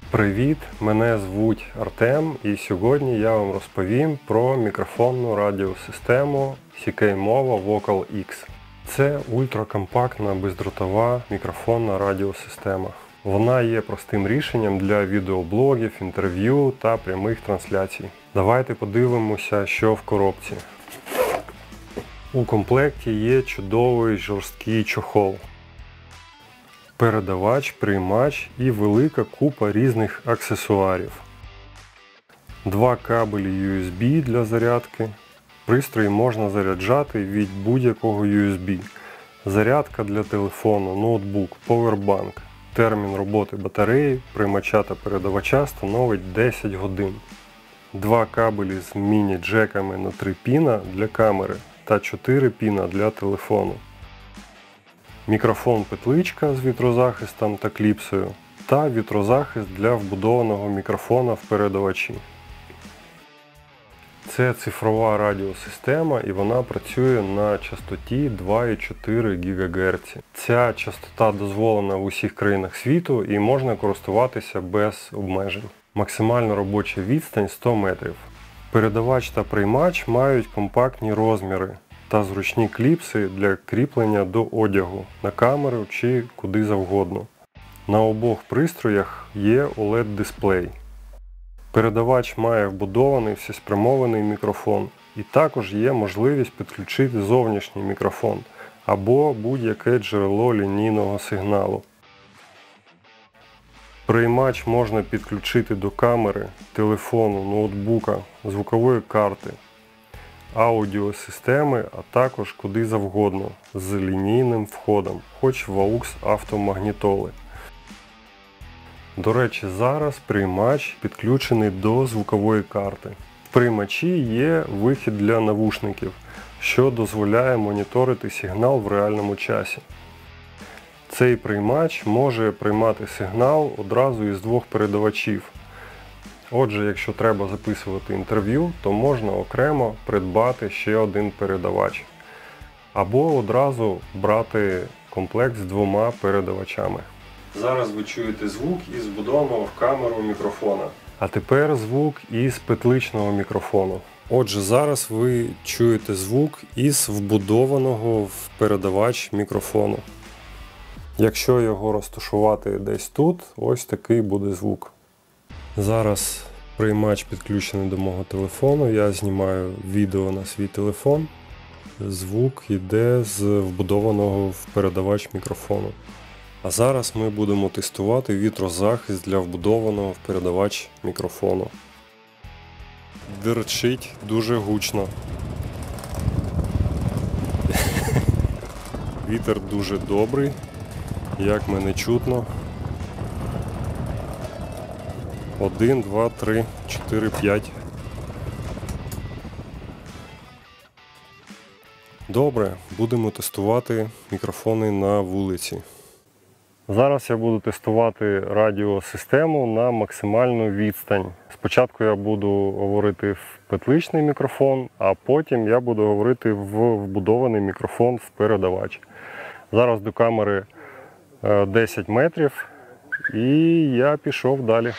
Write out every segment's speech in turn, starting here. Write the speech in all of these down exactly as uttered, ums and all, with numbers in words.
Привіт! Мене звуть Артем і сьогодні я вам розповім про мікрофонну радіосистему сі кей Mova Vocal X. Це ультракомпактна бездротова мікрофонна радіосистема. Вона є простим рішенням для відеоблогів, інтерв'ю та прямих трансляцій. Давайте подивимося, що в коробці. У комплекті є чудовий жорсткий чохол, передавач, приймач і велика купа різних аксесуарів. Два кабелі ю ес бі для зарядки. Пристрій можна заряджати від будь-якого ю ес бі. Зарядка для телефону, ноутбук, повербанк. Термін роботи батареї, приймача та передавача становить десять годин. Два кабелі з міні-джеками на три піна для камери та чотири піна для телефону. Мікрофон-петличка з вітрозахистом та кліпсою та вітрозахист для вбудованого мікрофона в передавачі. Це цифрова радіосистема і вона працює на частоті два і чотири гігагерца. Ця частота дозволена в усіх країнах світу і можна користуватися без обмежень. Максимальна робоча відстань сто метрів. Передавач та приймач мають компактні розміри та зручні кліпси для кріплення до одягу, на камеру чи куди завгодно. На обох пристроях є о лед дисплей. Передавач має вбудований всеспрямований мікрофон і також є можливість підключити зовнішній мікрофон або будь-яке джерело лінійного сигналу. Приймач можна підключити до камери, телефону, ноутбука, звукової карти, аудіосистеми, а також куди завгодно з лінійним входом, хоч в аукс автомагнітоли. До речі, зараз приймач підключений до звукової карти. В приймачі є вихід для навушників, що дозволяє моніторити сигнал в реальному часі. Цей приймач може приймати сигнал одразу із двох передавачів. Отже, якщо треба записувати інтерв'ю, то можна окремо придбати ще один передавач. Або одразу брати комплект з двома передавачами. Зараз ви чуєте звук із вбудованого в камеру мікрофона. А тепер звук із петличного мікрофону. Отже, зараз ви чуєте звук із вбудованого в передавач мікрофону. Якщо його розташувати десь тут, ось такий буде звук. Зараз приймач підключений до мого телефону, я знімаю відео на свій телефон. Звук йде з вбудованого в передавач мікрофону. А зараз ми будемо тестувати вітрозахист для вбудованого в передавач мікрофону. Дирчить дуже гучно. Вітер дуже добрий, як мене чутно. Один, два, три, чотири, п'ять. Добре, будемо тестувати мікрофони на вулиці. Зараз я буду тестувати радіосистему на максимальну відстань. Спочатку я буду говорити в петличний мікрофон, а потім я буду говорити в вбудований мікрофон в передавач. Зараз до камери десять метрів і я пішов далі.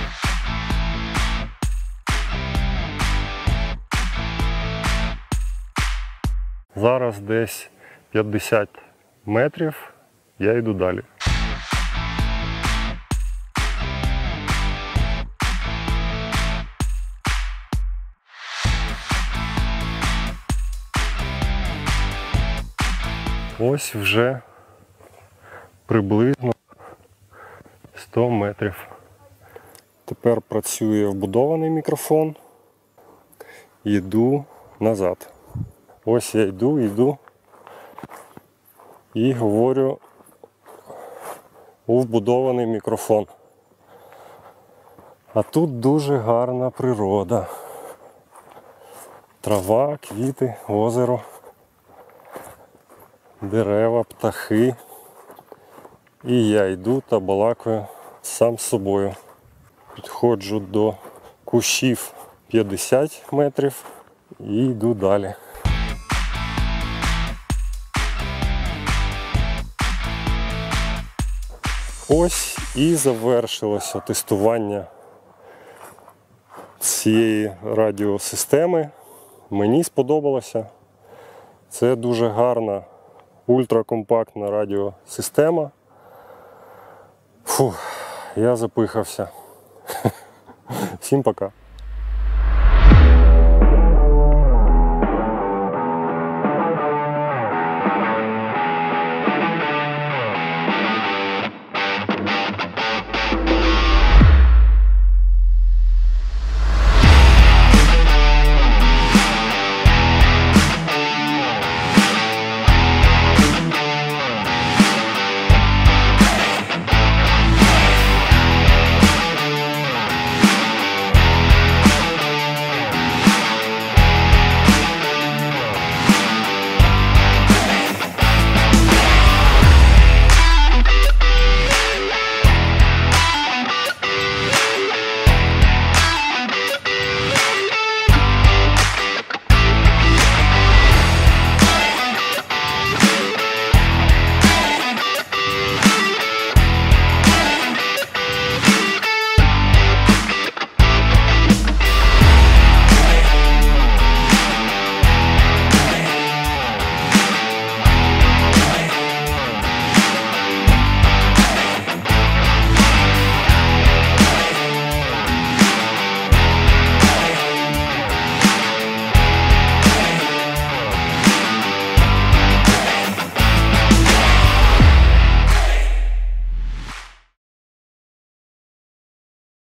Зараз десь п'ятдесят метрів, я йду далі. Ось вже приблизно сто метрів. Тепер працює вбудований мікрофон. Йду назад. Ось я йду, йду і говорю у вбудований мікрофон. А тут дуже гарна природа. Трава, квіти, озеро, дерева, птахи. І я йду та балакаю сам з собою. Підходжу до кущів п'ятдесят метрів і йду далі. Ось і завершилося тестування цієї радіосистеми. Мені сподобалося. Це дуже гарна, ультракомпактна радіосистема. Фу, я запихався. Всім пока.